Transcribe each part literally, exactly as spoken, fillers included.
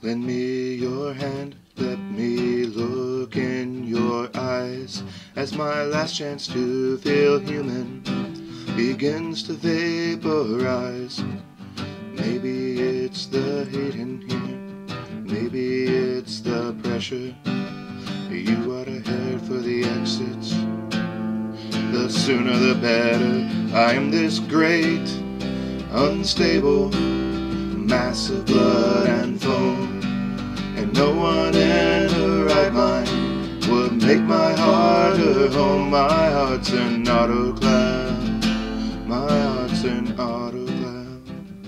Lend me your hand, let me look in your eyes, as my last chance to feel human begins to vaporize. Maybe it's the heat in here, maybe it's the pressure. You ought to head for the exits, the sooner the better. I am this great, unstable mass of blood and foam, and no one in her right mind would make my heart her home. My heart's an autoclave, my heart's an autoclave.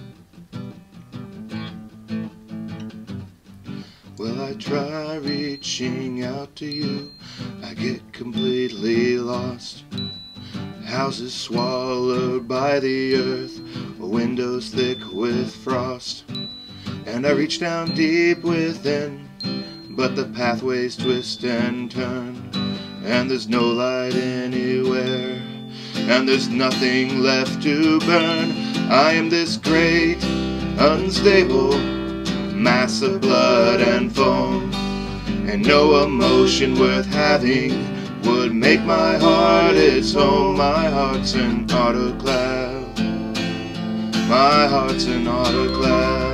Well, I try reaching out to you, I get completely lost. Houses swallowed by the earth, windows thick with frost. And I reach down deep within, but the pathways twist and turn, and there's no light anywhere, and there's nothing left to burn. I am this great, unstable mass of blood and foam, and no emotion worth having would make my heart its home. My heart's an autoclave, my heart's an autoclave.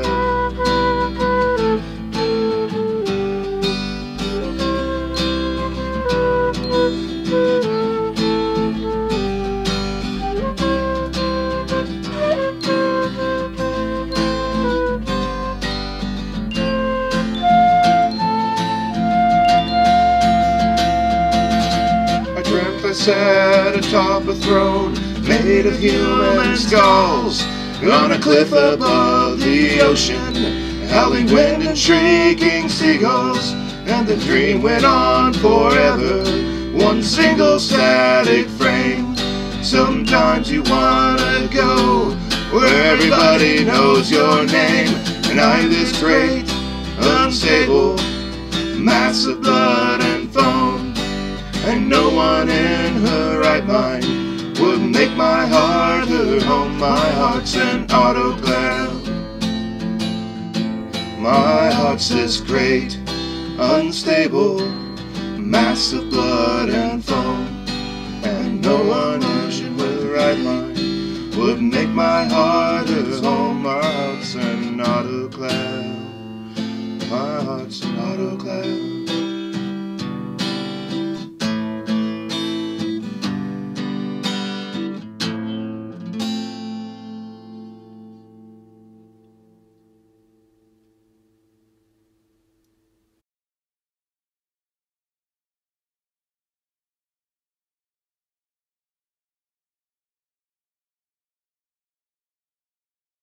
Sat atop a throne made of human skulls, on a cliff above the ocean, howling wind and shrieking seagulls. And the dream went on forever, one single static frame. Sometimes you wanna go where everybody knows your name, and I'm this great, unstable mass of blood and foam, and no one in her right mind would make my heart her home. My heart's an autoclave, my heart's this great, unstable mass of blood and foam, and no one in her right mind would make my heart her home. My heart's an autoclave, my heart's an autoclave.